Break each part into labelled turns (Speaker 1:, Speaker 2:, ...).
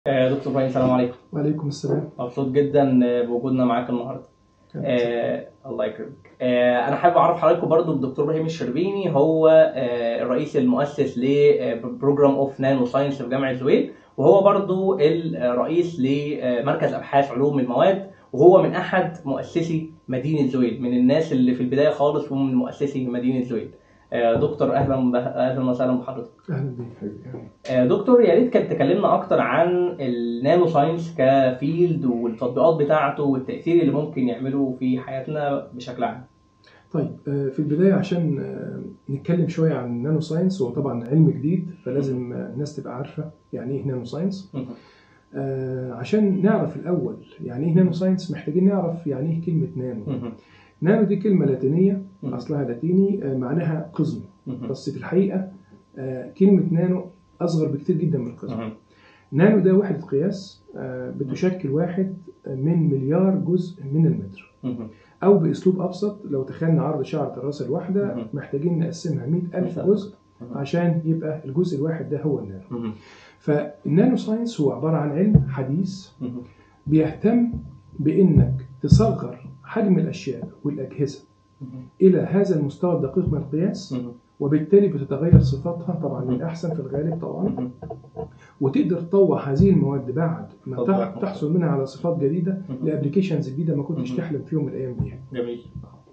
Speaker 1: دكتور ابراهيم، السلام عليكم.
Speaker 2: وعليكم السلام.
Speaker 1: مبسوط جدا بوجودنا معاك النهارده. الله يكرمك. انا حابب اعرف حضراتكم برضو الدكتور ابراهيم الشربيني هو الرئيس المؤسس لبروجرام اوف نانو ساينس في جامعه زويل، وهو برضو الرئيس لمركز ابحاث علوم المواد، وهو من احد مؤسسي مدينه زويل، من الناس اللي في البدايه خالص ومن مؤسسي مدينه زويل. دكتور اهلا وسهلا بحضرتك.
Speaker 2: اهلا بيك حبيبي.
Speaker 1: دكتور، يا ريت كانت تكلمنا اكتر عن النانو ساينس كفيلد والتطبيقات بتاعته والتاثير اللي ممكن يعمله في حياتنا بشكل عام.
Speaker 2: طيب، في البدايه عشان نتكلم شويه عن النانو ساينس، هو طبعا علم جديد فلازم الناس تبقى عارفه يعني ايه نانو ساينس. عشان نعرف الاول يعني ايه نانو ساينس محتاجين نعرف يعني ايه كلمه نانو. نانو دي كلمه لاتينيه، اصلها لاتيني، معناها قزم، بس في الحقيقه كلمه نانو اصغر بكتير جدا من القزم. نانو ده وحده قياس بتشكل 1 من مليار جزء من المتر. او باسلوب ابسط، لو تخيلنا عرض شعره الراس الواحده محتاجين نقسمها 100,000 جزء عشان يبقى الجزء الواحد ده هو النانو. فالنانو ساينس هو عباره عن علم حديث بيهتم بانك تصغر حجم الاشياء والاجهزه الى هذا المستوى الدقيق من القياس، وبالتالي بتتغير صفاتها طبعا للأحسن في الغالب طبعا، وتقدر تطوع هذه المواد بعد ما تحصل منها على صفات جديدة لأبليكيشنز جديدة ما كنتش تحلم في يوم من الأيام بيها.
Speaker 1: جميل.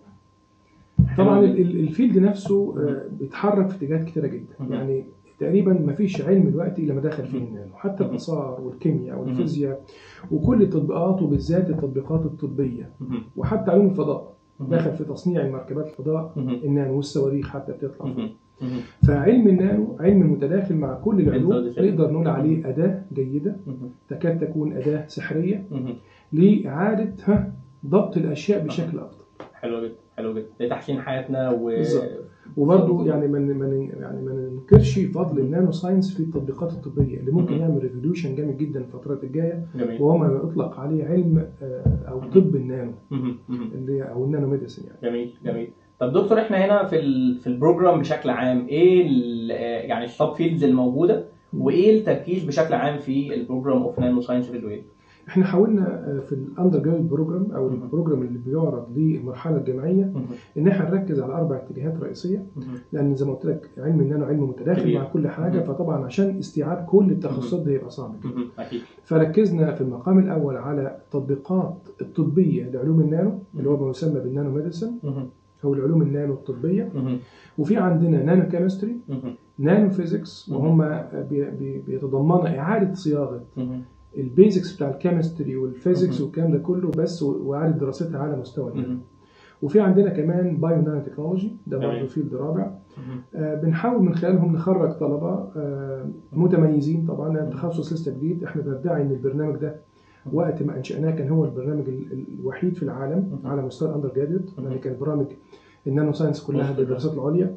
Speaker 2: طبعا الفيلد نفسه بيتحرك في اتجاهات كتيرة جدا، يعني تقريبا ما فيش علم دلوقتي إلا ما دخل فيه النانو، حتى الآثار والكيمياء والفيزياء وكل التطبيقات، وبالذات التطبيقات الطبية، وحتى علوم الفضاء دخل في تصنيع مركبات الفضاء النانو، والصواريخ حتى بتطلع فيه. فعلم النانو علم متداخل مع كل العلوم، نقدر نقول عليه أداة جيدة تكاد تكون أداة سحرية لإعادة ضبط الأشياء بشكل أفضل.
Speaker 1: حلو جدا، حلو جدا، لتحسين حياتنا
Speaker 2: وبرضه يعني ما ننكرش فضل النانو ساينس في التطبيقات الطبية اللي ممكن يعمل ريفولوشن جامد جدا الفترات الجاية، وهو ما يطلق عليه علم أو طب النانو اللي أو النانو ميديسن يعني.
Speaker 1: جميل جميل. طب دكتور، احنا هنا في البروجرام بشكل عام ايه يعني السب فيلدز الموجوده، وايه التركيز بشكل عام في البروجرام اوف نانو ساينس في زويل؟
Speaker 2: احنا حاولنا في الاندر جراد بروجرام او البروجرام اللي بيعرض للمرحله الجامعيه ان احنا نركز على 4 اتجاهات رئيسيه، لان زي ما قلت لك علم النانو علم متداخل مع كل حاجه، فطبعا عشان استيعاب كل التخصصات دي هيبقى صعب جدا. فركزنا في المقام الاول على التطبيقات الطبيه لعلوم النانو اللي هو ما يسمى بالنانو ميديسن او العلوم النانو الطبيه، وفي عندنا نانو كيمستري، نانو فيزيكس، وهم بيتضمن اعاده صياغه البيزكس بتاع الكيمستري والفيزيكس والكلام ده كله بس، واعاده دراستها على مستوى النانو. وفي عندنا كمان بايو نانو تكنولوجي، ده برضه فيلد رابع. بنحاول من خلالهم نخرج طلبه متميزين طبعا، لان التخصص لسه جديد. احنا بندعي ان البرنامج ده وقت ما انشأناه كان هو البرنامج الوحيد في العالم على مستوى الاندر جراديوت، يعني كان برامج النانو ساينس كلها للدراسات العليا،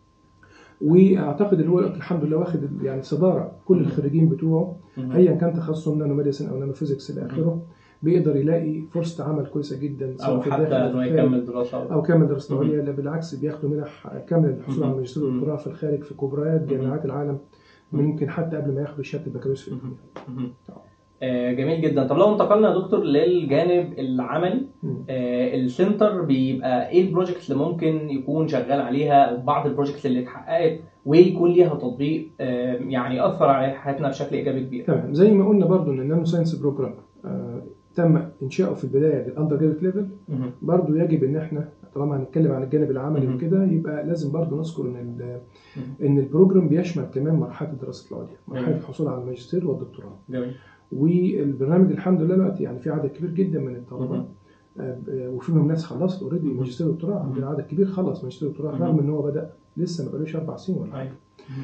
Speaker 2: واعتقد اللي هو الحمد لله واخد يعني صداره. كل الخريجين بتوعه ايا كان تخصصه نانو ميديسن او نانو فيزيكس الى اخره بيقدر يلاقي فرصه عمل كويسه جدا،
Speaker 1: او حتى انه يكمل دراسه
Speaker 2: او كمل دراسه عليا. لا بالعكس، بياخدوا منح كامله للحصول على ماجستير ودكتوراه في الخارج في كبريات جامعات العالم، ممكن حتى قبل ما ياخدوا شهاده البكالوريوس في الدنيا.
Speaker 1: جميل جدا. طب لو انتقلنا يا دكتور للجانب العملي، السنتر بيبقى ايه البروجكتس اللي ممكن يكون شغال عليها، بعض البروجكتس اللي اتحققت ويكون ليها تطبيق يعني اثر على حياتنا بشكل ايجابي كبير؟
Speaker 2: تمام. زي ما قلنا برضو ان النانو ساينس بروجرام تم انشاؤه في البدايه للاندر جراد ليفل، برضو يجب ان احنا طالما هنتكلم عن الجانب العملي وكده يبقى لازم برضو نذكر ان البروجرام بيشمل كمان مرحله الدراسه العليا، مرحله الحصول على الماجستير والدكتوراه.
Speaker 1: جميل.
Speaker 2: والبرنامج الحمد لله دلوقتي يعني في عدد كبير جدا من الطلبه، وفيهم ناس خلصت اوريدي ماجستير ودكتوراه. عندنا عدد كبير خلص ماجستير ودكتوراه رغم ان هو بدا لسه ما بقالوش 4 سنين ولا حاجه.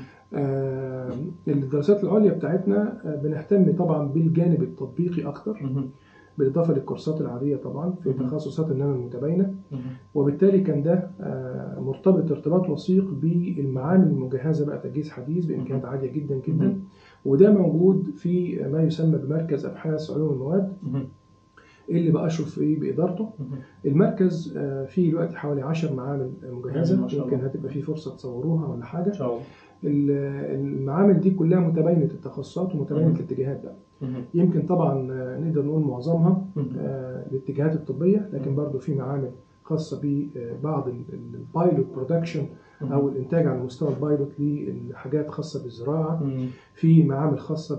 Speaker 2: الدراسات العليا بتاعتنا بنهتم طبعا بالجانب التطبيقي اكتر، بالاضافه للكورسات العاديه طبعا في تخصصات النانو المتباينه، وبالتالي كان ده مرتبط ارتباط وثيق بالمعامل المجهزه بقى تجهيز حديث بامكانيات عاليه جدا جدا، وده موجود في ما يسمى بمركز ابحاث علوم المواد اللي بأشرف فيه بإدارته. المركز فيه دلوقتي حوالي 10 معامل مجهزة، يمكن هتبقى فيه فرصة تصوروها ولا حاجة. المعامل دي كلها متباينه التخصصات ومتباينه الاتجاهات بقى. يمكن طبعا نقدر نقول معظمها الاتجاهات الطبيه، لكن برضو في معامل خاصه ببعض البايلوت برودكشن او الانتاج على مستوى البايلوت لحاجات خاصه بالزراعه، في معامل خاصه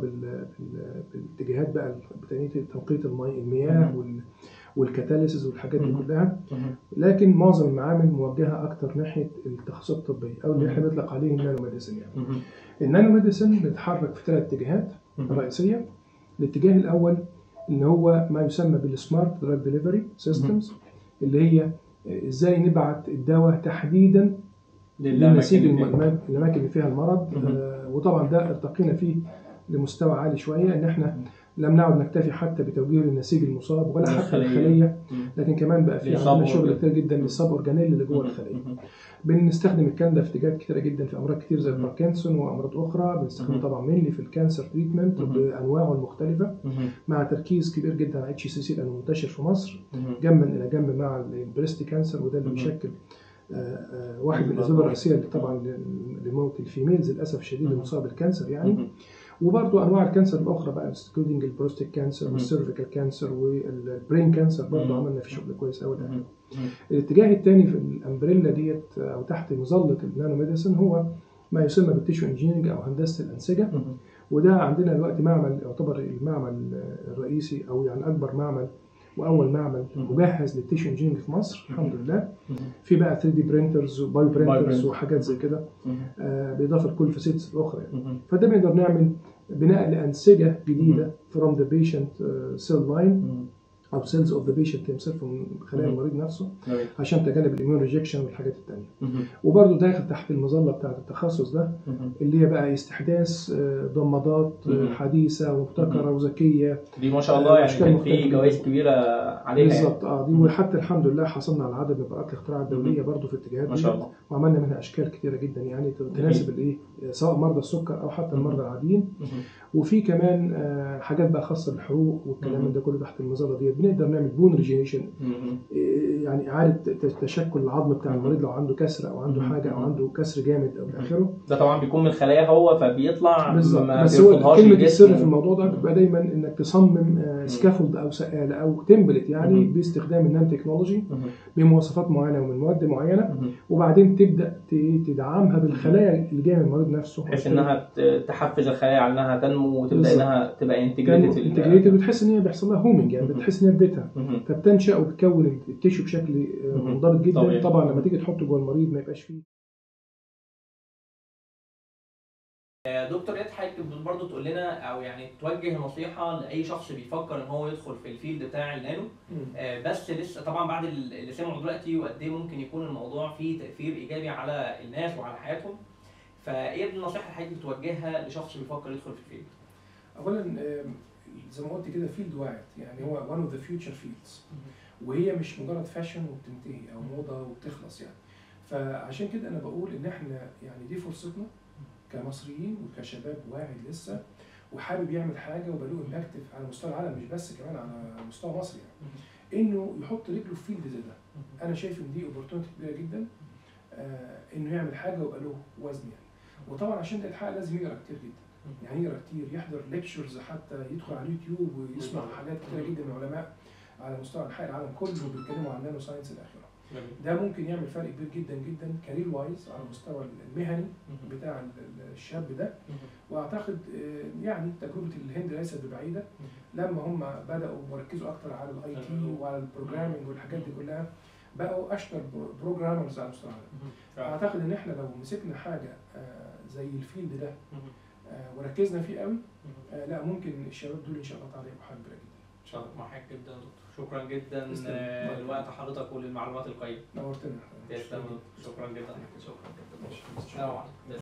Speaker 2: بالاتجاهات بقى تنقية المياه والكاتاليسيس والحاجات دي كلها. لكن معظم المعامل موجهه اكتر ناحيه التخصصات الطبيه او اللي احنا بنطلق عليه النانو ميديسن. يعني النانو ميديسن بيتحرك في 3 اتجاهات رئيسيه. الاتجاه الاول اللي هو ما يسمى بالسمارت دراج ديليفري سيستمز، اللي هي ازاي نبعت الدواء تحديدا للنسيج الاماكن اللي فيها المرض. وطبعا ده ارتقينا فيه لمستوى عالي شويه، ان احنا لم نعد نكتفي حتى بتوجيه للنسيج المصاب ولا حتى الخليه، لكن كمان بقى في عندنا شغل كتير جدا للسب اورجانيل اللي جوه الخليه. بنستخدم الكلام ده في اتجاهات كتيره جدا، في امراض كتير زي الباركنسون وامراض اخرى. بنستخدمه طبعا منلي في الكانسر تريتمنت بانواعه المختلفه، مع تركيز كبير جدا على اتش سي سي لانه منتشر في مصر جنبا الى جنب مع البريست كانسر، وده اللي بيشكل واحد من الاسباب الرئيسيه اللي طبعا لموت الفيميلز للاسف الشديد المصاب بالكانسر يعني. وبرضه انواع الكانسر الاخرى بقى انكلودنج البروستيك كانسر والسيرفيكال كانسر والبرين كانسر، برضه عملنا في شغل كويس قوي. الاتجاه الثاني في الامبريلا ديت او تحت مظله النانو ميديسن هو ما يسمى بالتيشو انجينيرنج او هندسه الانسجه. وده عندنا دلوقتي معمل يعتبر المعمل الرئيسي او يعني اكبر معمل واول معمل مجهز للتيشو انجينيرنج في مصر الحمد لله. في بقى 3 دي برينترز وبايو برينترز وحاجات زي كده، بالاضافه لكل الفاسيلتيز الاخرى يعني. فده بنقدر نعمل بناء لانسجه جديده from the patient cell line او cells of the patient himself من خلايا المريض نفسه، عشان تجنب الاميون ريجكشن والحاجات الثانيه. وبرده داخل تحت المظله بتاعه التخصص ده اللي هي بقى استحداث ضمادات حديثه ومبتكره وذكيه
Speaker 1: دي ما شاء الله. يعني كان في جوائز كبيره عليها
Speaker 2: بالظبط. دي وحتى الحمد لله حصلنا على عدد من براءات الاختراع الدوليه برده في الاتجاهات
Speaker 1: ما شاء الله،
Speaker 2: وعملنا منها اشكال كثيره جدا يعني تناسب الايه سواء مرضى السكر او حتى المرضى العاديين. وفي كمان حاجات بقى خاصه بالحروق والكلام ده كله تحت المظله دي. بنقدر نعمل بون ريجينيشن، يعني اعاده تشكل العظم بتاع المريض لو عنده كسر او عنده حاجه او عنده كسر جامد او اخره.
Speaker 1: ده طبعا بيكون من الخلايا هو فبيطلع
Speaker 2: بالظبط. بس هو كلمه السر في الموضوع ده بيبقى دايما انك تصمم سكافولد او سقاله او تمبلت يعني باستخدام النانو تكنولوجي بمواصفات معينه ومن مواد معينه، وبعدين تبدا تدعمها بالخلايا اللي جايه من المريض نفسه
Speaker 1: بحيث انها تحفز الخلايا على انها تنمو وتبدا انها تبقى انتجريتد
Speaker 2: وتحس ان هي بيحصل لها هومنج، يعني بتحس ان هي في بيتها فبتنشا وبتكون التيشو بشكل منضبط جدا. طبعا لما تيجي تحطه جوه المريض ما يبقاش فيه.
Speaker 1: دكتور ايه حضرتك برضه تقول لنا او يعني توجه نصيحه لاي شخص بيفكر ان هو يدخل في الفيلد بتاع النانو، بس لسه طبعا بعد اللي سمعوا دلوقتي وقد ايه ممكن يكون الموضوع فيه تاثير ايجابي على الناس وعلى حياتهم، فايه النصيحه اللي حضرتك بتوجهها لشخص بيفكر يدخل في الفيلد؟
Speaker 2: اولا زي ما قلت كده فيلد واعد، يعني هو one of the future fields، وهي مش مجرد فاشن وبتنتهي او موضه وبتخلص يعني. فعشان كده انا بقول ان احنا يعني دي فرصتنا كمصريين وكشباب واعد لسه وحابب يعمل حاجه وبقى له امباكت على مستوى العالم مش بس كمان على مستوى مصر يعني، انه يحط رجله في فيلد زي ده. انا شايف ان دي اوبورتونيتي كبيره جدا انه يعمل حاجه ويبقى له وزن يعني. وطبعا عشان ده يتحقق لازم يقرا كتير جدا، يعني يقرا كتير، يحضر ليكتشرز، حتى يدخل على اليوتيوب ويسمع حاجات كتيره جدا من علماء على مستوى انحاء العالم كله بيتكلموا عن النانو ساينس الاخره. ده ممكن يعمل فرق كبير جدا جدا كارير وايز على المستوى المهني بتاع الشاب ده. واعتقد يعني تجربه الهند ليست ببعيده، لما هم بداوا وركزوا اكتر على الاي تي وعلى البروجرامينج والحاجات دي كلها بقوا اشطر بروجرامرز على مستوى العالم. اعتقد ان احنا لو مسكنا حاجه زي الفيلد ده وركزنا فيه قوي، لا ممكن الشباب دول ان شاء الله تعالى يبقوا حاجه كبيره جدا.
Speaker 1: ان شاء الله. معاك جدا دكتور، شكرا جدا لوقت حضرتك وللمعلومات القيمه.
Speaker 2: نورتنا.
Speaker 1: شكرا جدا.
Speaker 2: شكرا جدا.